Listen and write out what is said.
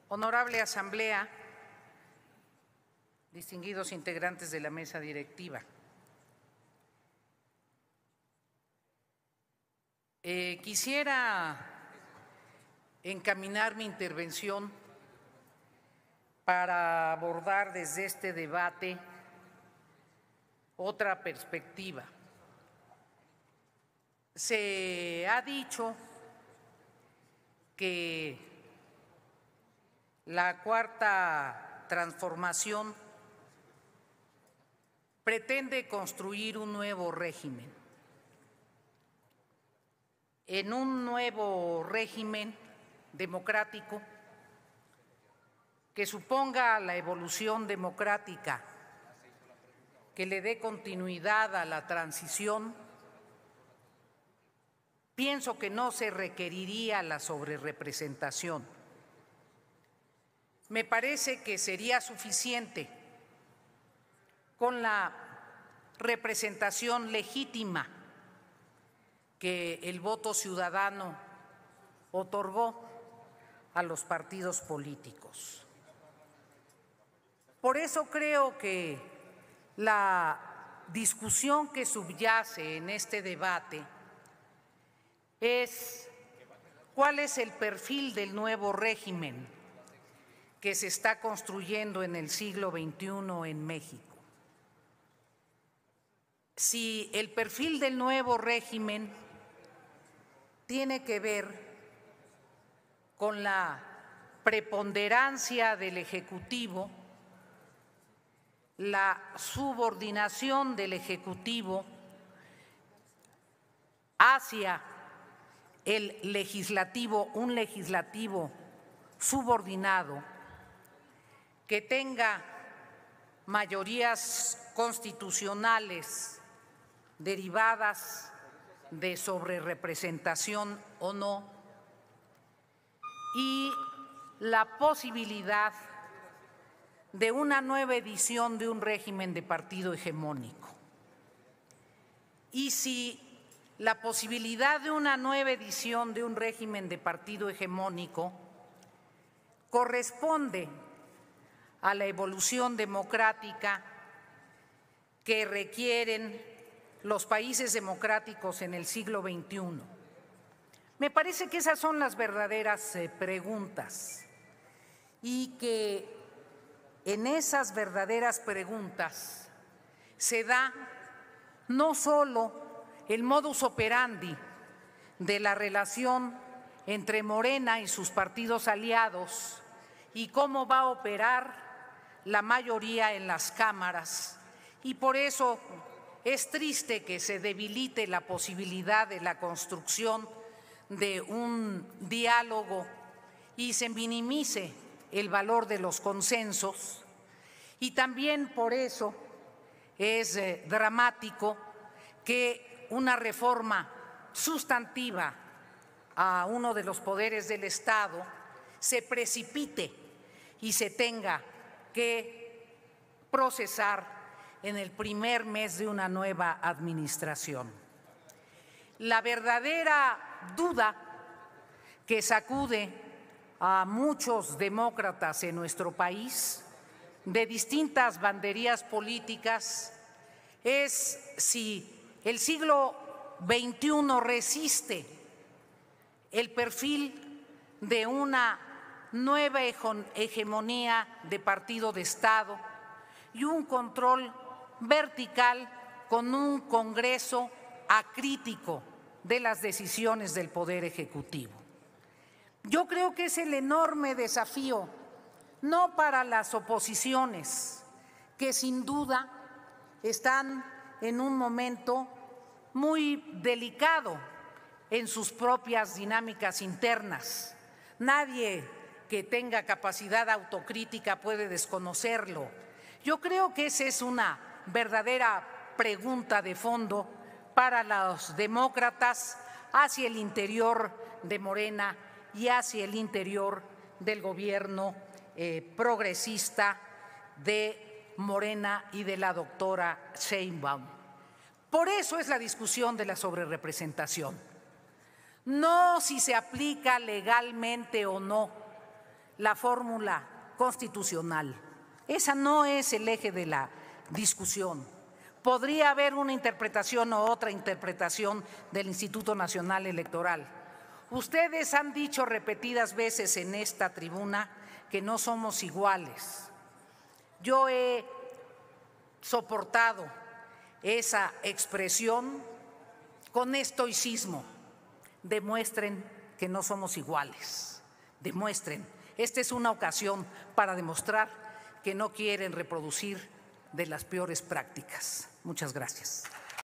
Honorable Asamblea, distinguidos integrantes de la mesa directiva, quisiera encaminar mi intervención para abordar desde este debate otra perspectiva. Se ha dicho que la Cuarta Transformación pretende construir un nuevo régimen. En un nuevo régimen democrático que suponga la evolución democrática, que le dé continuidad a la transición, pienso que no se requeriría la sobrerepresentación. Me parece que sería suficiente con la representación legítima que el voto ciudadano otorgó a los partidos políticos. Por eso creo que la discusión que subyace en este debate es cuál es el perfil del nuevo régimen que se está construyendo en el siglo XXI en México. Si el perfil del nuevo régimen tiene que ver con la preponderancia del Ejecutivo, la subordinación del Ejecutivo hacia el legislativo, un legislativo subordinado que tenga mayorías constitucionales derivadas de sobrerepresentación o no, y la posibilidad de una nueva edición de un régimen de partido hegemónico. Y si la posibilidad de una nueva edición de un régimen de partido hegemónico corresponde a la evolución democrática que requieren los países democráticos en el siglo XXI. Me parece que esas son las verdaderas preguntas y que en esas verdaderas preguntas se da no solo el modus operandi de la relación entre Morena y sus partidos aliados y cómo va a operar la mayoría en las cámaras, y por eso es triste que se debilite la posibilidad de la construcción de un diálogo y se minimice el valor de los consensos, y también por eso es dramático que una reforma sustantiva a uno de los poderes del Estado se precipite y se tenga que procesar en el primer mes de una nueva administración. La verdadera duda que sacude a muchos demócratas en nuestro país de distintas banderías políticas es si el siglo XXI resiste el perfil de una nueva hegemonía de partido de Estado y un control vertical con un Congreso acrítico de las decisiones del Poder Ejecutivo. Yo creo que es el enorme desafío, no para las oposiciones, que sin duda están en un momento muy delicado en sus propias dinámicas internas. Nadie que tenga capacidad autocrítica puede desconocerlo. Yo creo que esa es una verdadera pregunta de fondo para los demócratas hacia el interior de Morena y hacia el interior del gobierno progresista de Morena y de la doctora Sheinbaum. Por eso es la discusión de la sobrerepresentación. No si se aplica legalmente o no, la fórmula constitucional. Esa no es el eje de la discusión. Podría haber una interpretación o otra interpretación del Instituto Nacional Electoral. Ustedes han dicho repetidas veces en esta tribuna que no somos iguales. Yo he soportado esa expresión con estoicismo. Demuestren que no somos iguales. Demuestren. Esta es una ocasión para demostrar que no quieren reproducir de las peores prácticas. Muchas gracias.